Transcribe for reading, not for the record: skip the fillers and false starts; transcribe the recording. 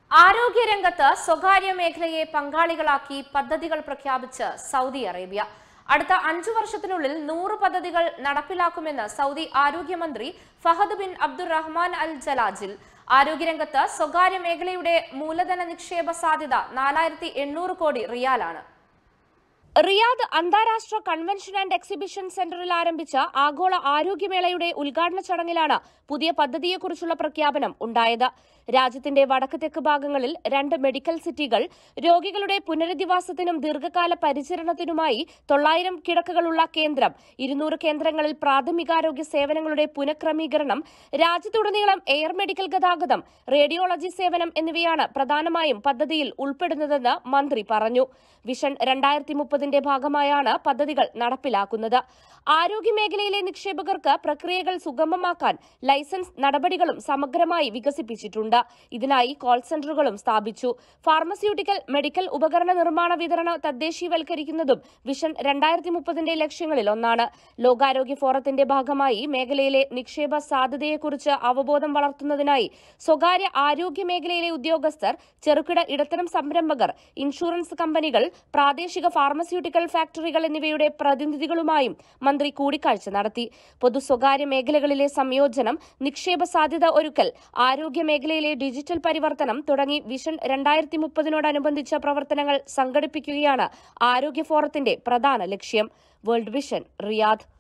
ആരോഗ്യരംഗത്ത് സ്വകാര്യ മേഖലയെ പങ്കാളികളാക്കി പദ്ധതികൾ പ്രഖ്യാപിച്ച് സൗദി അറേബ്യ. അടുത്ത 5 വർഷത്തിനുള്ളിൽ 100 പദ്ധതികൾ നടപ്പിലാക്കുമെന്ന് സൗദി ആരോഗ്യമന്ത്രി Fahad bin Abdulrahman Al Jalajel. ആരോഗ്യരംഗത്ത് സ്വകാര്യ മേഖലയുടെ മൂലധന നിക്ഷേപ സാധ്യത 4800 കോടി റിയാലാണ്. റിയാദ് അന്താരാഷ്ട്ര കൺവെൻഷൻ ആൻഡ് എക്സിബിഷൻ സെന്ററിൽ ആരംഭിച്ച ആഗോള ആരോഗ്യമേളയുടെ ഉദ്ഘാടന ചടങ്ങിലാണ് പുതിയ പദ്ധതിയെക്കുറിച്ചുള്ള പ്രഖ്യാപനം ഉണ്ടായത്. രാജ്യത്തിന്റെ വടക്ക് തെക്ക് ഭാഗങ്ങളിൽ 2 മെഡിക്കൽ സിറ്റികൾ, രോഗികളുടെ പുനരധിവാസത്തിനും ദീർഘകാല പരിചരണത്തിനുമായി 900 കിടക്കകളുള്ള കേന്ദ്രം, 200 കേന്ദ്രങ്ങളിൽ പ്രാഥമികാരോഗ്യ സേവനങ്ങളുടെ പുനഃക്രമീകരണം, രാജ്യത്തുടനീളം എയർ മെഡിക്കൽ ഗതാഗതം, റേഡിയോളജി സേവനം എന്നിവയാണ് പ്രധാനമായും പദ്ധതിയിൽ ഉൾപ്പെടുന്നതെന്ന് മന്ത്രി പറഞ്ഞു. വിഷൻ 2030ന്റെ ഭാഗമായാണ് പദ്ധതികൾ നടപ്പിലാക്കുന്നത്. ആരോഗ്യമേഖലയിലെ നിക്ഷേപകർക്ക് പ്രക്രിയകൾ സുഗമമാക്കാൻ ലൈസൻസ് നടപടികളും സമഗ്രമായി വികസിപ്പിച്ചിട്ടുണ്ട്. ഇതിനായി കോൾ സെന്ററുകളും സ്ഥാപിച്ചു. ഫാർമസ്യൂട്ടിക്കൽ, മെഡിക്കൽ ഉപകരണ നിർമ്മാണ വിതരണം തദ്ദേശീയവൽക്കരിക്കുന്നതും വിഷൻ 2030ന്റെ ലക്ഷ്യങ്ങളിൽ ഒന്നാണ്. ലോകാരോഗ്യ ഫോറത്തിന്റെ ഭാഗമായി മേഖലയിലെ നിക്ഷേപ സാധ്യതയെക്കുറിച്ച് അവബോധം വളർത്തുന്നതിനായി സ്വകാര്യ ആരോഗ്യ മേഖലയിലെ ഉദ്യോഗസ്ഥർ, ചെറുകിട ഇടത്തരം സംരംഭകർ, ഇൻഷുറൻസ് കമ്പനികൾ, പ്രാദേശിക ഫാർമസ്യൂട്ടിക്കൽ ഫാക്ടറികൾ എന്നിവയുടെ പ്രതിനിധികളുമായും മന്ത്രി കൂടിക്കാഴ്ച നടത്തി. പൊതു സ്വകാര്യ മേഖലകളിലെ സംയോജനം, നിക്ഷേപ സാധ്യത ഒരുക്കൽ, ആരോഗ്യ മേഖലയിലെ ഡിജിറ്റൽ പരിവർത്തനം തുടങ്ങി വിഷൻ 2030നോടനുബന്ധിച്ച പ്രവർത്തനങ്ങൾ സംഘടിപ്പിക്കുകയാണ് ആരോഗ്യ ഫോറത്തിന്റെ പ്രധാന ലക്ഷ്യം. World vision, Riyadh.